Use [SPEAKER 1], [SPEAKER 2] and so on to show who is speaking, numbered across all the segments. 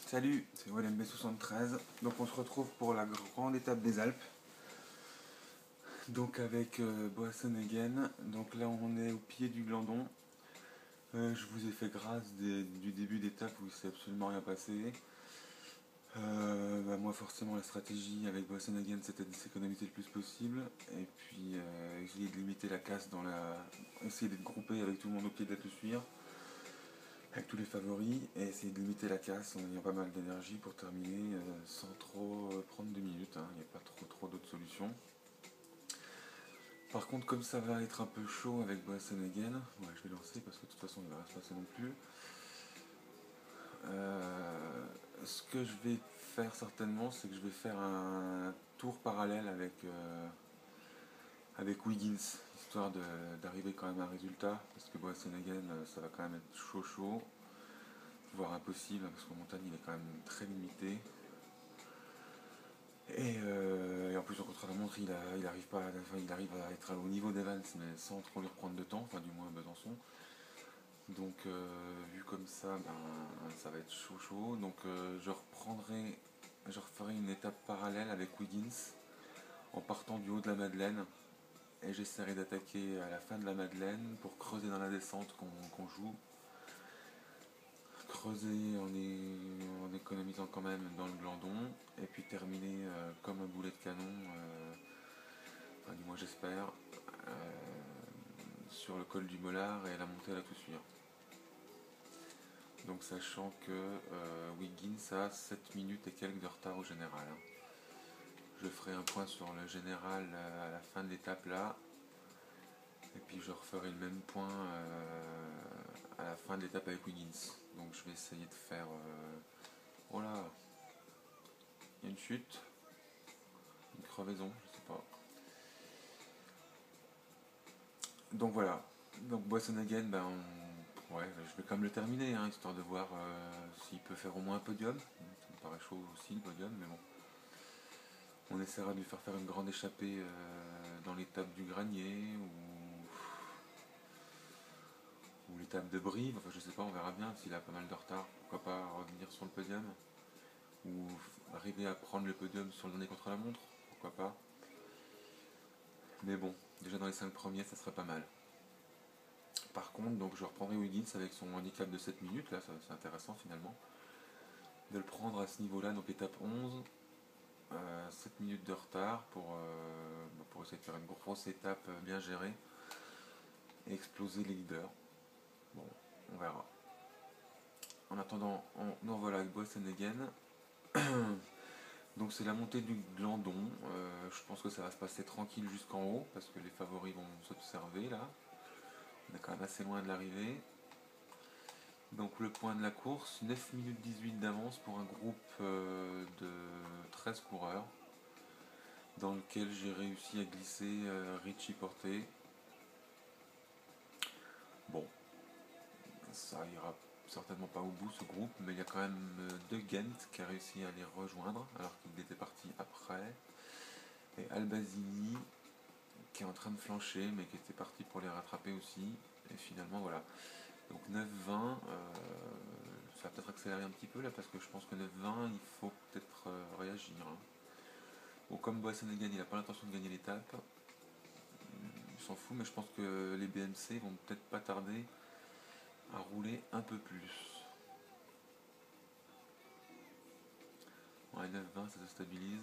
[SPEAKER 1] Salut, c'est WLMB73. Donc on se retrouve pour la grande étape des Alpes. Donc avec Boasson-Hagen. Donc là on est au pied du Glandon. Je vous ai fait grâce du début d'étape où il s'est absolument rien passé. Moi forcément la stratégie avec Boasson-Hagen c'était de s'économiser le plus possible. Et puis essayer de limiter la casse essayer d'être groupé avec tout le monde au pied de la toussuire, avec tous les favoris, et essayer de limiter la casse en ayant pas mal d'énergie pour terminer sans trop prendre 2 minutes, hein. Il n'y a pas trop d'autres solutions. Par contre, comme ça va être un peu chaud avec Boasson-Hagen, je vais lancer parce que de toute façon il ne va rien se passer non plus. Ce que je vais faire certainement, c'est que je vais faire un tour parallèle avec Wiggins, histoire d'arriver quand même à un résultat, parce que Boasson-Hagen ça va quand même être chaud, voire impossible, parce qu'en montagne il est quand même très limité. Et en plus en contre-la-montre il arrive pas, il arrive à être au niveau d'Evans mais sans trop lui reprendre de temps, enfin du moins à Besançon. Donc vu comme ça, ça va être chaud. Donc je referai une étape parallèle avec Wiggins en partant du haut de la Madeleine, et j'essaierai d'attaquer à la fin de la Madeleine pour creuser dans la descente qu'on joue. Creuser en économisant quand même dans le Glandon, et puis terminer comme un boulet de canon, enfin, du moins j'espère, sur le col du Mollard et la montée à la Toussuire. Donc sachant que Wiggins a 7 minutes et quelques de retard au général, hein. Je ferai un point sur le général à la fin de l'étape là, et puis je referai le même point à la fin de l'étape avec Wiggins. Donc je vais essayer de faire... Oh là, il y a une chute, une crevaison, je sais pas. Donc voilà. Donc Boasson-Hagen, je vais quand même le terminer, hein, histoire de voir s'il peut faire au moins un podium. Ça me paraît chaud aussi le podium, mais bon. On essaiera de lui faire une grande échappée dans l'étape du Granier ou l'étape de Brive. Enfin je sais pas, on verra bien s'il a pas mal de retard. Pourquoi pas revenir sur le podium, ou arriver à prendre le podium sur le dernier contre-la-montre. Pourquoi pas. Mais bon, déjà dans les 5 premiers, ça serait pas mal. Par contre, donc je reprendrai Wiggins avec son handicap de 7 minutes, là c'est intéressant finalement, de le prendre à ce niveau-là, donc étape 11, 7 minutes de retard pour essayer de faire une grosse étape bien gérée et exploser les leaders. Bon, on verra. En attendant, nous revoilà avec Boasson-Hagen. Donc c'est la montée du Glandon, je pense que ça va se passer tranquille jusqu'en haut, parce que les favoris vont s'observer là. On est quand même assez loin de l'arrivée. Donc le point de la course, 9 minutes 18 d'avance pour un groupe de 13 coureurs, dans lequel j'ai réussi à glisser Richie Porté. Bon, ça ira certainement pas au bout ce groupe, mais il y a quand même De Ghent qui a réussi à les rejoindre alors qu'il était parti après, et Albazini qui est en train de flancher mais qui était parti pour les rattraper aussi, et finalement voilà. Donc 9-20, ça va peut-être accélérer un petit peu là, parce que je pense que 9-20 il faut peut-être réagir, hein. Bon, comme Boasson-Hagen il n'a pas l'intention de gagner l'étape, il s'en fout, mais je pense que les BMC vont peut-être pas tarder à rouler un peu plus. Ouais, 9-20 ça se stabilise.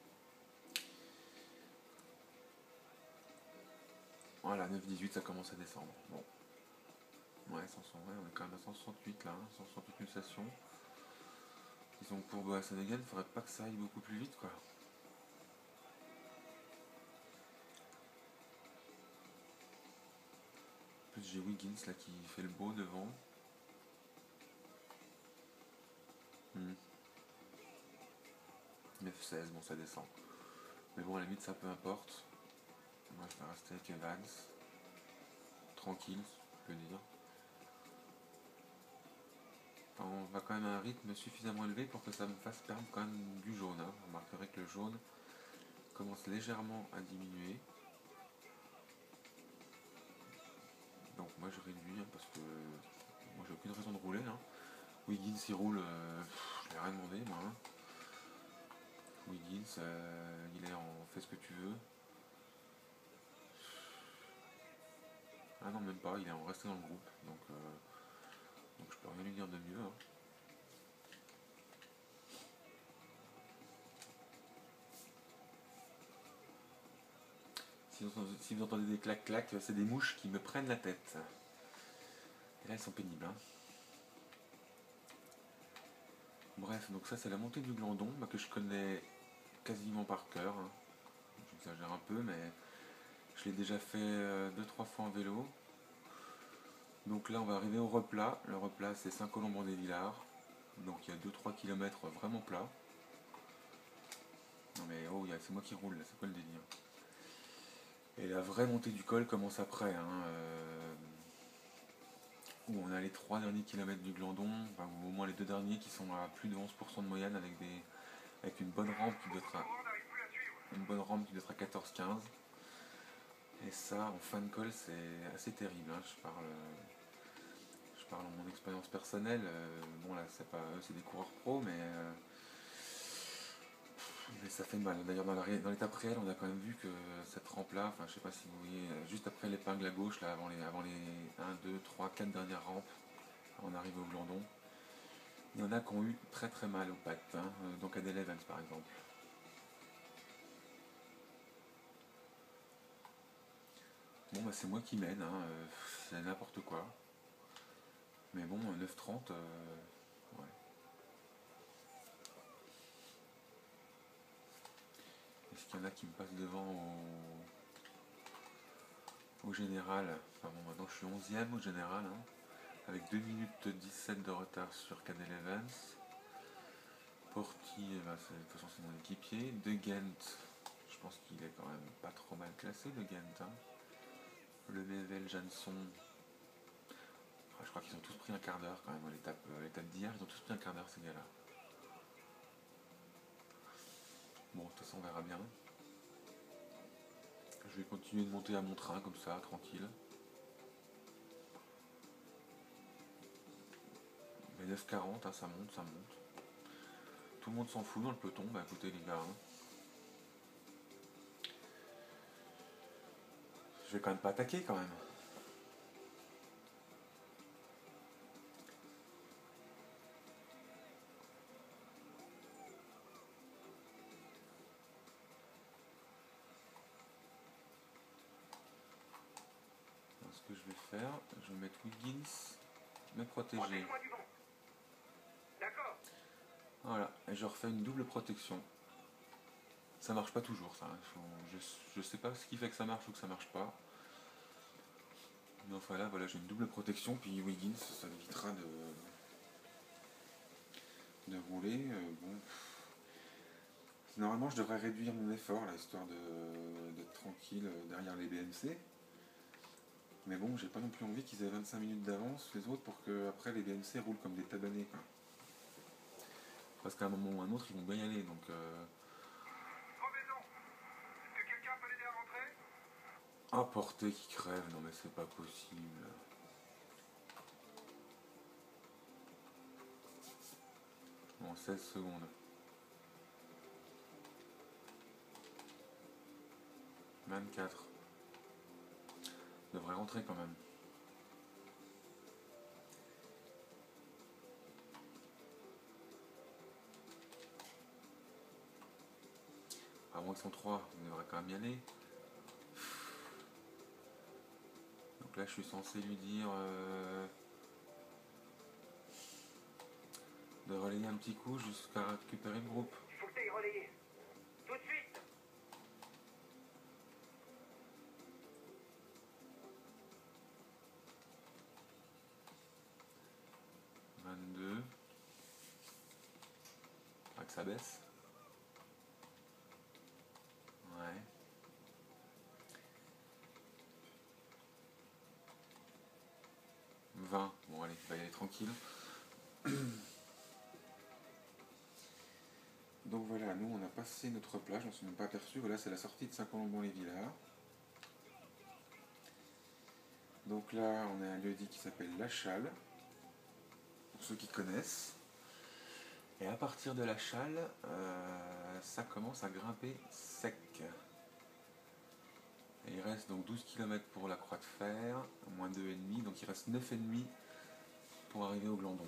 [SPEAKER 1] Voilà, 9-18 ça commence à descendre. Bon. Ouais, on est quand même à 168 là, hein, 168 pulsations. Disons que pour Boasson-Hagen, il faudrait pas que ça aille beaucoup plus vite quoi. En plus j'ai Wiggins là qui fait le beau devant. 9-16, bon ça descend. Mais bon à la limite ça peu importe. Moi je vais rester avec Evans. Tranquille, je peux dire. Enfin, on va quand même à un rythme suffisamment élevé pour que ça me fasse perdre quand même du jaune, hein. Vous remarquerez que le jaune commence légèrement à diminuer. Donc moi je réduis, hein, parce que moi j'ai aucune raison de rouler, hein. Wiggins il roule, je l'ai rien demandé, moi. Hein. Wiggins, il est en fais ce que tu veux. Ah non, même pas, il est en resté dans le groupe. Donc je peux rien lui dire de mieux. Hein. Si vous entendez des clac-clac, c'est des mouches qui me prennent la tête. Et là, elles sont pénibles. Hein. Bref, donc ça, c'est la montée du Glandon, que je connais quasiment par cœur. Hein. J'exagère un peu, mais je l'ai déjà fait 2-3 fois en vélo. Donc là, on va arriver au replat. Le replat, c'est Saint-Colomban-des-Villars. Donc il y a 2-3 km vraiment plat. Non mais oh, c'est moi qui roule là, c'est quoi le délire? Et la vraie montée du col commence après, hein, où on a les 3 derniers kilomètres du Glandon, enfin, ou au moins les 2 derniers qui sont à plus de 11% de moyenne avec une bonne rampe qui doit être à 14-15. Et ça, en fin de col, c'est assez terrible. Hein. Je parle en mon expérience personnelle. Bon là, c'est pas eux, c'est des coureurs pros, mais ça fait mal. D'ailleurs, dans l'étape réelle, on a quand même vu que cette rampe-là, enfin, je sais pas si vous voyez, juste après l'épingle à gauche, là, avant les 1, 2, 3, 4 dernières rampes, on arrive au Glandon. Il y en a qui ont eu très très mal aux pattes, hein, donc à Evans par exemple. Bon, bah, c'est moi qui mène, hein, c'est n'importe quoi. Mais bon, 9,30, ouais. Est-ce qu'il y en a qui me passent devant au général? Enfin bon, maintenant je suis 11ème au général, hein, avec 2 minutes 17 de retard sur Cadel Evans. Porty, de toute façon c'est mon équipier. De Ghent, je pense qu'il est quand même pas trop mal classé, De Ghent. Hein. Le Mevel, Jansson, je crois qu'ils ont tous pris un quart d'heure quand même à l'étape d'hier, ils ont tous pris un quart d'heure ces gars-là. Bon, de toute façon on verra bien. Je vais continuer de monter à mon train comme ça, tranquille. Mais 9,40, hein, ça monte, ça monte. Tout le monde s'en fout dans le peloton, bah écoutez les gars. Hein. Je vais quand même pas attaquer quand même. Alors, ce que je vais faire, je vais mettre Wiggins, me protéger. Voilà, et je refais une double protection. Ça marche pas toujours ça. Je sais pas ce qui fait que ça marche ou que ça marche pas. Mais enfin là, voilà, j'ai une double protection, puis Wiggins, ça évitera de rouler. Bon. Normalement, je devrais réduire mon effort, là, histoire d'être tranquille derrière les BMC. Mais bon, j'ai pas non plus envie qu'ils aient 25 minutes d'avance, les autres, pour que après les BMC roulent comme des tabanés. Quoi. Parce qu'à un moment ou à un autre, ils vont bien y aller. Donc, ah, Porté qui crève, non mais c'est pas possible. Bon, 16 secondes. 24. Devrait rentrer quand même. À moins que 103, on devrait quand même y aller. Donc là, je suis censé lui dire de relayer un petit coup jusqu'à récupérer le groupe.
[SPEAKER 2] Il faut que tu ailles relayer. Tout de suite.
[SPEAKER 1] 22. Pas que ça baisse. Ouais. 20. Bon allez, il va y aller tranquille. Donc voilà, nous on a passé notre plage, on s'en est même pas aperçu. Voilà, c'est la sortie de Saint-Colomban-les-Villars. Donc là, on a un lieu-dit qui s'appelle La Challe, pour ceux qui connaissent. Et à partir de la Challe, ça commence à grimper sec. Et il reste donc 12 km pour la Croix de Fer, moins 2,5, donc il reste 9,5 pour arriver au Glandon.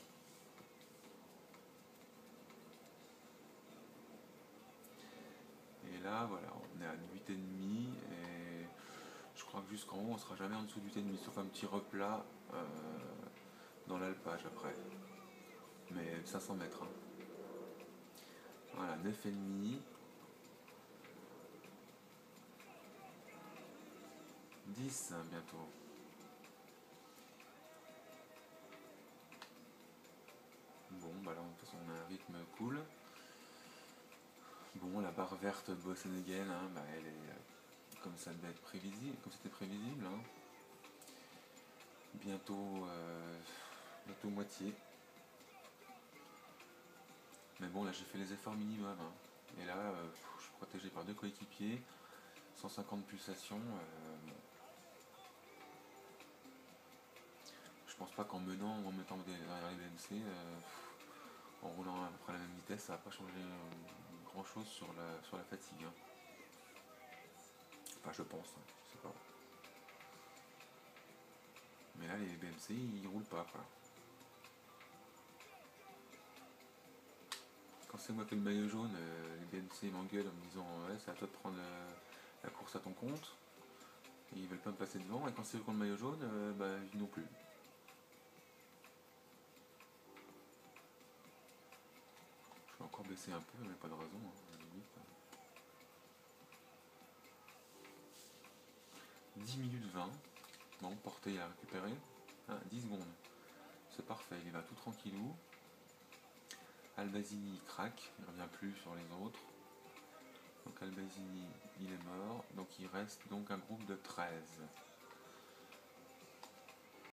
[SPEAKER 1] Et là, voilà, on est à 8,5 et je crois que jusqu'en haut, on sera jamais en dessous de 8,5, sauf un petit replat dans l'alpage après. Mais 500 mètres. Hein. Voilà, 9,5. 10 bientôt. Bon, bah là, de toute façon, on a un rythme cool. Bon, la barre verte de Boassenhagen, hein, bah, elle est comme ça devait être prévisible, comme c'était prévisible. Hein. Bientôt, bientôt moitié. Mais bon, là, j'ai fait les efforts minimum. Hein. Et là, je suis protégé par 2 coéquipiers, 150 pulsations. Bon. Je pense pas qu'en menant ou en mettant derrière les BMC, en roulant à peu près à la même vitesse, ça va pas changer grand chose sur la fatigue. Hein. Enfin, je pense, hein, je sais pas. Mais là, les BMC, ils roulent pas, quoi. Quand c'est moi qui ai le maillot jaune, les BMC m'engueulent en me disant ouais, c'est à toi de prendre la course à ton compte. Et ils veulent pas me passer devant. Et quand c'est eux qui ont le maillot jaune, bah, ils non plus. Je vais encore baisser un peu, mais pas de raison. Hein, à la limite. 10 minutes 20. Bon, portée à récupérer. Ah, 10 secondes. C'est parfait, il va tout tranquillou. Albazini craque, il ne revient plus sur les autres. Donc Albazini, il est mort. Donc il reste donc un groupe de 13.